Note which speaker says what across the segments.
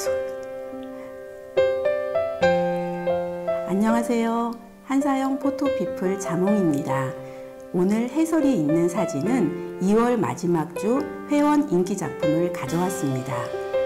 Speaker 1: 안녕하세요. 한사영 포토피플 자몽입니다. 오늘 해설이 있는 사진은 2월 마지막 주 회원 인기 작품을 가져왔습니다.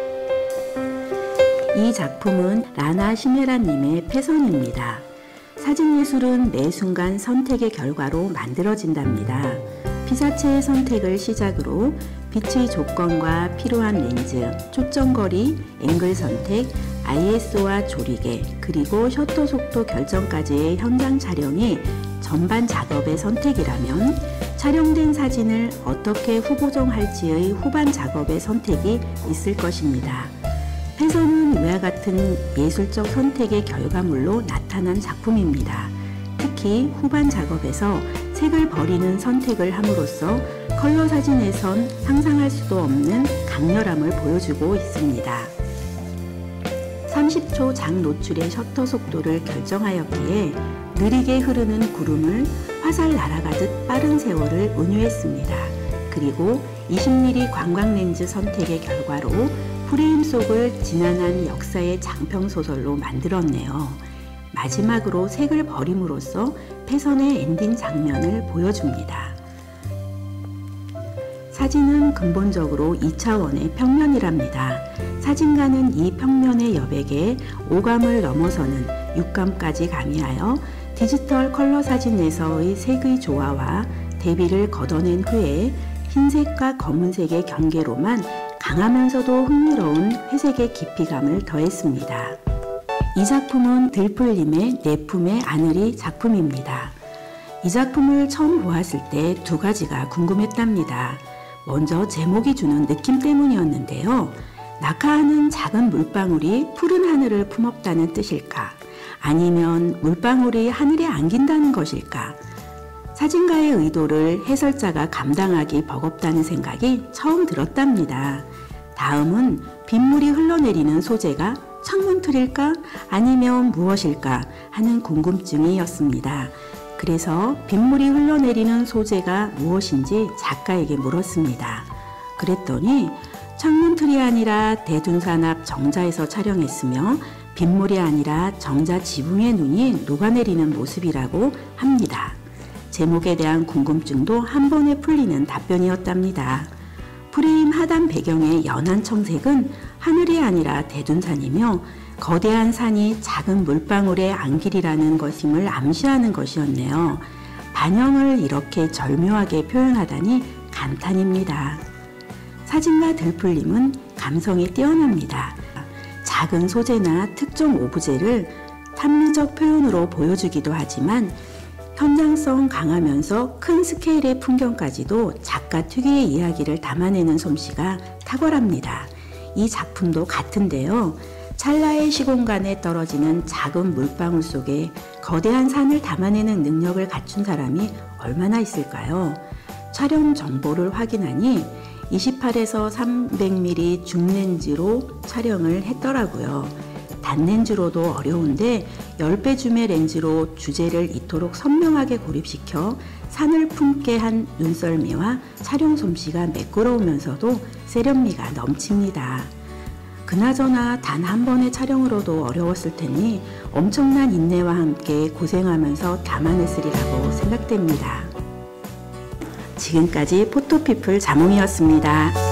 Speaker 1: 이 작품은 라나 시메라님의 패선입니다. 사진예술은 매 순간 선택의 결과로 만들어진답니다. 피사체의 선택을 시작으로 빛의 조건과 필요한 렌즈, 초점거리, 앵글 선택, ISO와 조리개, 그리고 셔터 속도 결정까지의 현장 촬영이 전반 작업의 선택이라면 촬영된 사진을 어떻게 후보정할지의 후반 작업의 선택이 있을 것입니다. 패선은 이와 같은 예술적 선택의 결과물로 나타난 작품입니다. 특히 후반 작업에서 색을 버리는 선택을 함으로써 컬러 사진에선 상상할 수도 없는 강렬함을 보여주고 있습니다. 30초 장 노출의 셔터 속도를 결정하였기에 느리게 흐르는 구름을 화살 날아가듯 빠른 세월을 은유했습니다. 그리고 20mm 관광렌즈 선택의 결과로 프레임 속을 지난한 역사의 장평소설로 만들었네요. 마지막으로 색을 버림으로써 패선의 엔딩 장면을 보여줍니다. 사진은 근본적으로 2차원의 평면이랍니다. 사진가는 이 평면의 여백에 5감을 넘어서는 6감까지 가미하여 디지털 컬러 사진에서의 색의 조화와 대비를 걷어낸 후에 흰색과 검은색의 경계로만 강하면서도 흥미로운 회색의 깊이감을 더했습니다. 이 작품은 들풀님의 내 품의 아늘이 작품입니다. 이 작품을 처음 보았을 때 두 가지가 궁금했답니다. 먼저 제목이 주는 느낌 때문이었는데요. 낙하하는 작은 물방울이 푸른 하늘을 품었다는 뜻일까? 아니면 물방울이 하늘에 안긴다는 것일까? 사진가의 의도를 해설자가 감당하기 버겁다는 생각이 처음 들었답니다. 다음은 빗물이 흘러내리는 소재가 창문틀일까? 아니면 무엇일까? 하는 궁금증이었습니다. 그래서 빗물이 흘러내리는 소재가 무엇인지 작가에게 물었습니다. 그랬더니 창문틀이 아니라 대둔산 앞 정자에서 촬영했으며 빗물이 아니라 정자 지붕의 눈이 녹아내리는 모습이라고 합니다. 제목에 대한 궁금증도 한 번에 풀리는 답변이었답니다. 프레임 하단 배경의 연한 청색은 하늘이 아니라 대둔산이며 거대한 산이 작은 물방울의 안길이라는 것임을 암시하는 것이었네요. 반영을 이렇게 절묘하게 표현하다니 감탄입니다. 사진가 들풀님은 감성이 뛰어납니다. 작은 소재나 특정 오브제를 탐미적 표현으로 보여주기도 하지만 현장성 강하면서 큰 스케일의 풍경까지도 작가 특유의 이야기를 담아내는 솜씨가 탁월합니다. 이 작품도 같은데요. 찰나의 시공간에 떨어지는 작은 물방울 속에 거대한 산을 담아내는 능력을 갖춘 사람이 얼마나 있을까요? 촬영 정보를 확인하니 28에서 300mm 줌렌즈로 촬영을 했더라고요. 단렌즈로도 어려운데 10배 줌의 렌즈로 주제를 이토록 선명하게 고립시켜 산을 품게 한 눈썰미와 촬영 솜씨가 매끄러우면서도 세련미가 넘칩니다. 그나저나 단 한 번의 촬영으로도 어려웠을 테니 엄청난 인내와 함께 고생하면서 담아냈으리라고 생각됩니다. 지금까지 포토피플 자몽이었습니다.